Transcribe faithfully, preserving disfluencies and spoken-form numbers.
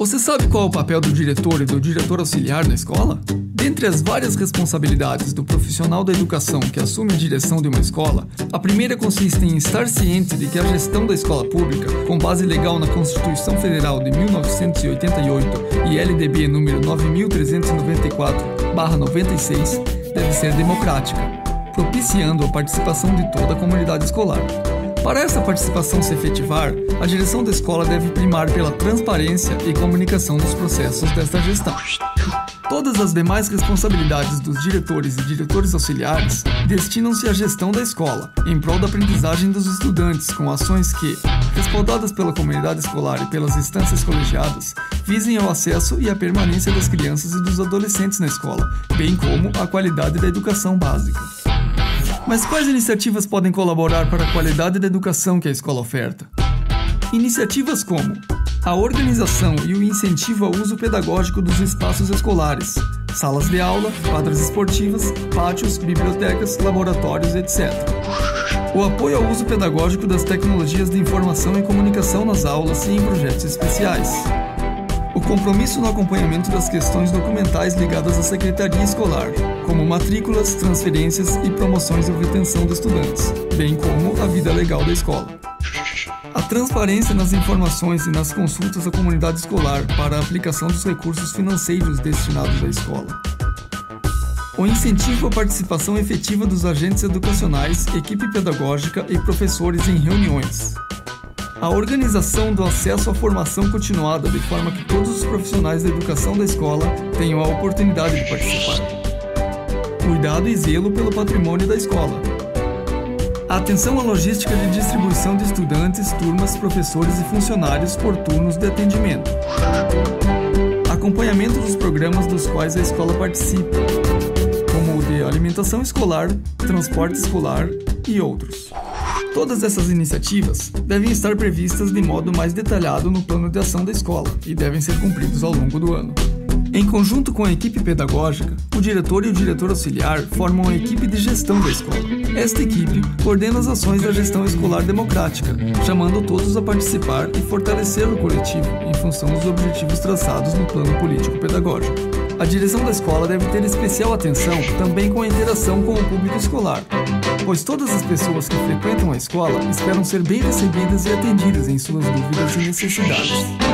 Você sabe qual é o papel do diretor e do diretor auxiliar na escola? Dentre as várias responsabilidades do profissional da educação que assume a direção de uma escola, a primeira consiste em estar ciente de que a gestão da escola pública, com base legal na Constituição Federal de mil novecentos e oitenta e oito e L D B número nove mil trezentos e noventa e quatro barra noventa e seis, deve ser democrática, propiciando a participação de toda a comunidade escolar. Para essa participação se efetivar, a direção da escola deve primar pela transparência e comunicação dos processos desta gestão. Todas as demais responsabilidades dos diretores e diretores auxiliares destinam-se à gestão da escola, em prol da aprendizagem dos estudantes, com ações que, respaldadas pela comunidade escolar e pelas instâncias colegiadas, visem ao acesso e à permanência das crianças e dos adolescentes na escola, bem como a qualidade da educação básica. Mas quais iniciativas podem colaborar para a qualidade da educação que a escola oferta? Iniciativas como a organização e o incentivo ao uso pedagógico dos espaços escolares, salas de aula, quadras esportivas, pátios, bibliotecas, laboratórios, etcétera. O apoio ao uso pedagógico das tecnologias de informação e comunicação nas aulas e em projetos especiais. O compromisso no acompanhamento das questões documentais ligadas à secretaria escolar, como matrículas, transferências e promoções ou retenção de estudantes, bem como a vida legal da escola. A transparência nas informações e nas consultas à comunidade escolar para a aplicação dos recursos financeiros destinados à escola. O incentivo à participação efetiva dos agentes educacionais, equipe pedagógica e professores em reuniões. A organização do acesso à formação continuada de forma que todos os profissionais da educação da escola tenham a oportunidade de participar. Cuidado e zelo pelo patrimônio da escola. A atenção à logística de distribuição de estudantes, turmas, professores e funcionários por turnos de atendimento. Acompanhamento dos programas dos quais a escola participa, como o de alimentação escolar, transporte escolar e outros. Todas essas iniciativas devem estar previstas de modo mais detalhado no plano de ação da escola e devem ser cumpridos ao longo do ano. Em conjunto com a equipe pedagógica, o diretor e o diretor auxiliar formam a equipe de gestão da escola. Esta equipe coordena as ações da gestão escolar democrática, chamando todos a participar e fortalecer o coletivo em função dos objetivos traçados no plano político-pedagógico. A direção da escola deve ter especial atenção também com a interação com o público escolar, pois todas as pessoas que frequentam a escola esperam ser bem recebidas e atendidas em suas dúvidas e necessidades.